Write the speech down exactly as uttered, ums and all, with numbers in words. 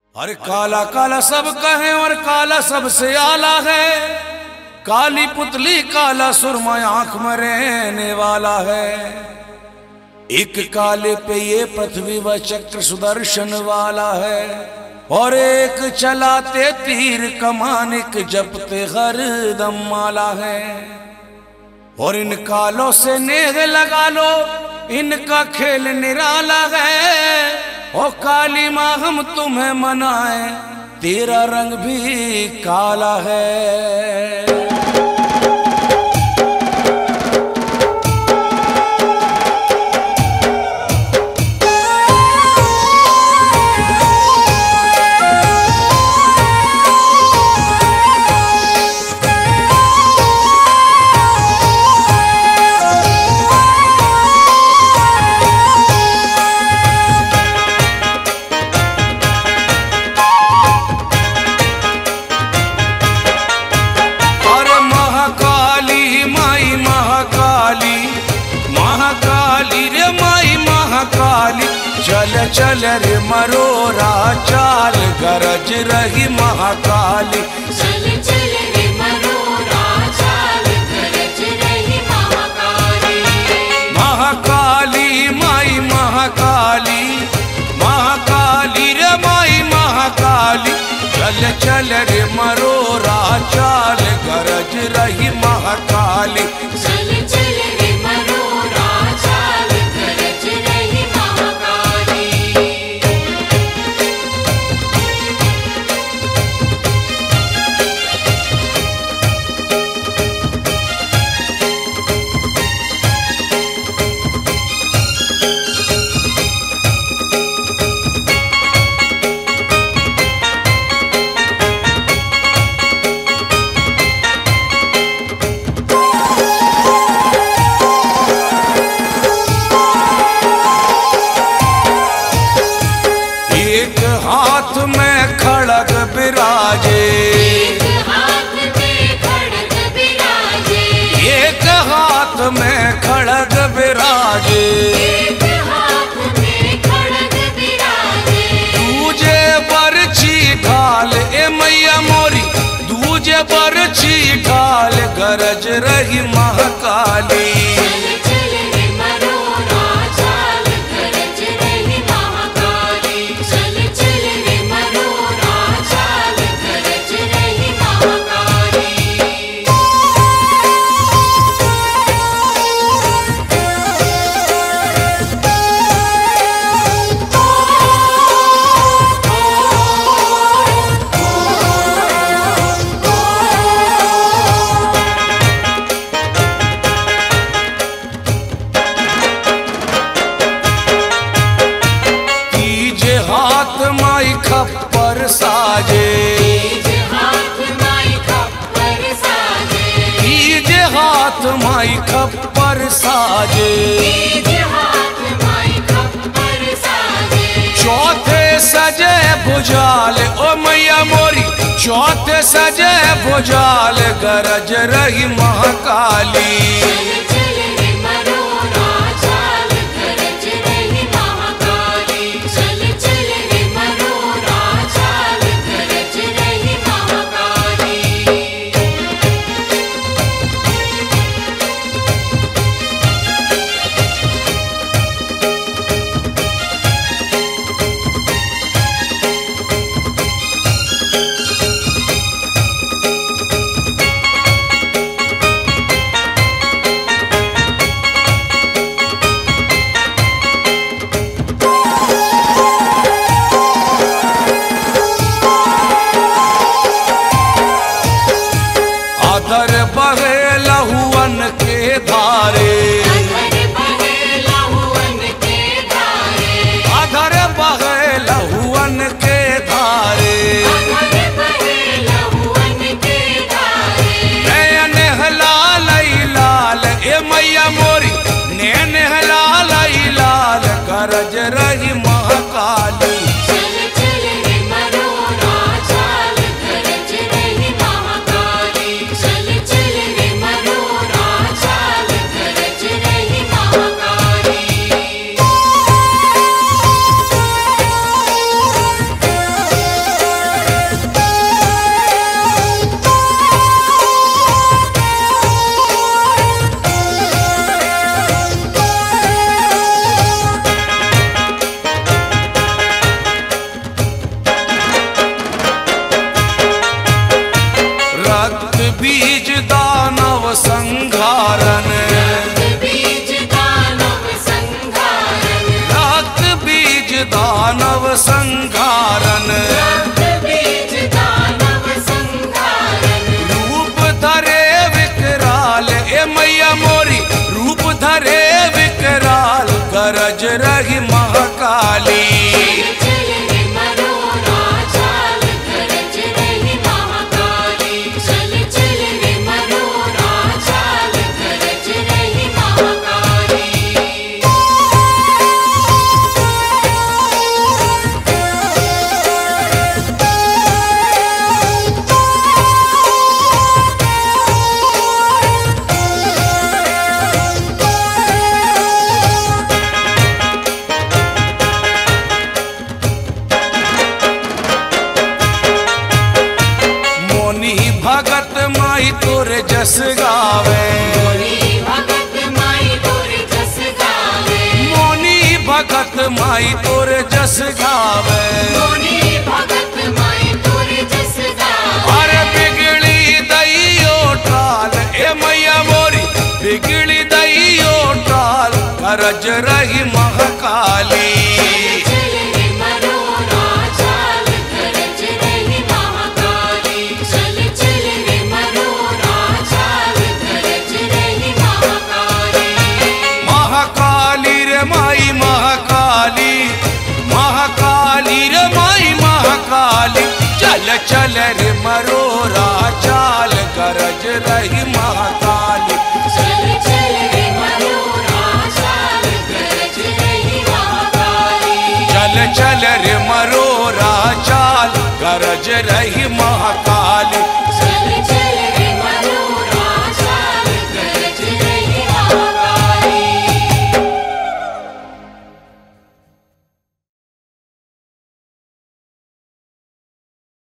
अरे काला काला सब कहे और काला सबसे आला है। काली पुतली काला सुरमा आंख में रहने वाला है। एक काले पे ये पृथ्वी व चक्र सुदर्शन वाला है। और एक चलाते तीर कमान एक जपते हरदम माला है। और इन कालों से नेह लगा लो, इनका खेल निराला है। ओ काली माँ हम तुम्हें मनाए, तेरा रंग भी काला है। चल चल रे मरोरा चाल गरज रही महाकाली। चल चल रे मरोरा चाल गरज रही महाकाली। महाकाली माई महाकाली, महाकाली रे माई महाकाली। चल चल रे मरोरा चाल गरज रही महाकाली। चल चल रे मरोरा चाल गरज रही महाकाली। एक हाथ में खड़ग बिराजे, एक हाथ में खड़ग बिराजे। एक हाथ में खड़ग बिराजे। एक हाथ में खड़ग बिराजे। दूजे बरछी ढाल ए मैया मोरी, दूजे बरछी ढाल गरज रही महाकाली। चल चल रे मरोरा चाल गरज रही महाकाली। चल चल रे मरोरा चाल गरज रही महाकाली। तीजे हाथ माई खप्पर साजे, तीजे हाथ माई खप्पर साजे। तीजे हाथ माई खप्पर साजे। तीजे हाथ माई खप्पर साजे। चौथे सजे भुजाल ओ मैया मोरी, चौथे सजे भुजाल गरज रही महाकाली। चल चल रे मरोरा चाल गरज रही महाकाली। चल चल रे मरोरा चाल गरज रही महाकाली। अधर बहे लहुअन के धारे, अधर बहे लहुअन के धारे। अधर बहे लहुअन के धारे। अधर बहे लहुअन के धारे। नयन लाल लाल ए मैया मोरी, नैन लाल लाल गरज रही महाकाली। चल चल रे मरोरा चाल गरज रही महाकाली। चल चल रे मरोरा चाल गरज रही महाकाली। संघारन, रक्त बीज दानव संघारन, रूप धरे विकराल ए मैया मोरी, रूप धरे विकराल गरज रही महाकाली। चल रे मरोरा चाल गरज रही महाकाली, चल चल रे मरोरा चाल गरज रही महाकाली। मोनी भगत माई तोरे जस गावे, मोनी भगत माई तोरे जस गावे, मोनी भगत माई तोरे जस गावे। मोनी भगत माई तोरे जस गावे, अरे बिगड़ी दइयो टाल ए मैया मोरी, बिगड़ी दइयो टाल गरज रही महाकाली। चल रे मरोरा चाल गरज रही महाकाली, चल चल रे मरोरा चाल गरज रही महाकाली। महाकाली रे माई महाकाली, महाकाली रे माई महाकाली, चल चल रे मरोरा चाल गरज रही महाकाली। चल चल रे मरोरा चाल गरज रही महाकाली, चल चल रे मरोरा चाल गरज रही महाकाली।